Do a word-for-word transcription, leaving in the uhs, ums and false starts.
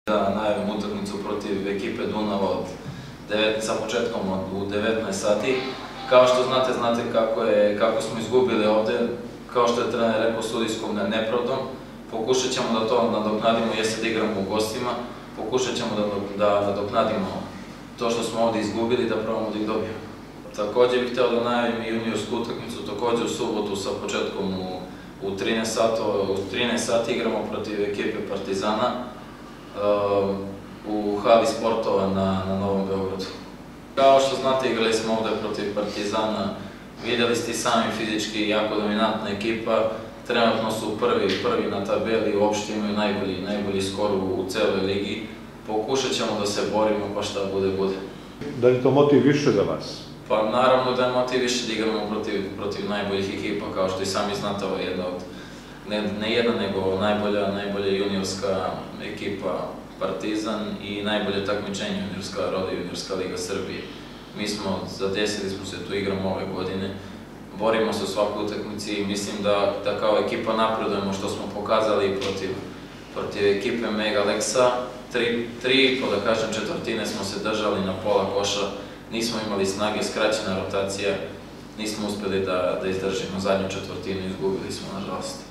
Da najavim utakmicu protiv ekipe Dunava od sa početkom u devetnaest sati. Kao što znate, znate kako smo izgubili ovde, kao što je trener rekao, sudijskom nepravdom. Pokušat ćemo da to nadoknadimo, jeste da igramo u gostima, pokušat ćemo da nadoknadimo to što smo ovde izgubili, da probamo da ih dobijemo. Takođe bih hteo da najavim i juniorsku utakmicu, takođe u subotu sa početkom u trinaest sati igramo protiv ekipe Partizana u hali sportova na Novom Beogradu. Kao što znate, igrali smo ovde protiv Partizana, videli ste i sami fizički jako dominantna ekipa, trenutno su prvi na tabeli, uopšte imaju najbolji skor u celoj ligi. Pokušat ćemo da se borimo, pa šta bude, bude. Da li je to motiv više za vas? Pa naravno da je motiv više da igramo protiv najboljih ekipa, kao što i sami znate, ovo je jedna od, ne jedna, nego najbolja juniorska ekipa Partizan i najbolje takmičenje juniorska roda juniorska liga Srbije. Mi smo, zadesili smo se, tu igramo ove godine, borimo se u svakoj utakmici i mislim da kao ekipa napredujemo, što smo pokazali protiv ekipe Mega Leksa. Tri, pa da kažem, četvrtine smo se držali na pola koša, nismo imali snage, skraćena rotacija, nismo uspeli da izdržimo zadnju četvrtinu i izgubili smo, nažalost.